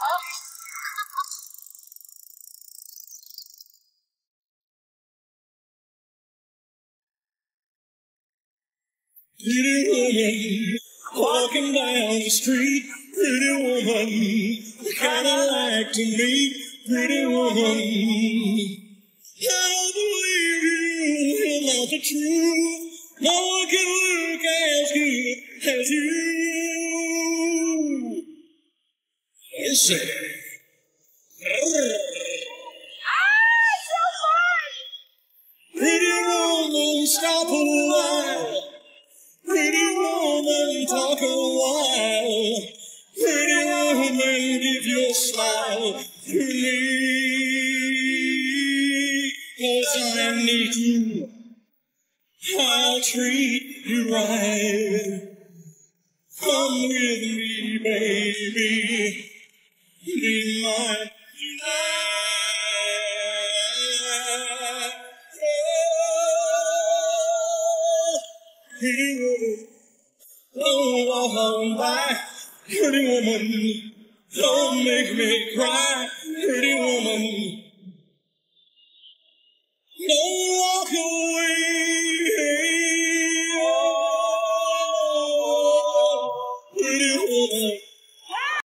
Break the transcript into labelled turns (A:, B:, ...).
A: Pretty woman, walking down the street. Pretty woman, the kind I like to meet. Pretty woman, I don't believe you're not the truth. No one can look as good as you. Yes, sir. Pretty woman, stop a while. Pretty woman, talk a while. Pretty woman, give your smile to me. 'Cause I need you, I'll treat you right. Come with me, baby, be mine tonight. Pretty woman, don't walk on by. Pretty woman, don't make me cry. Pretty woman, don't walk away.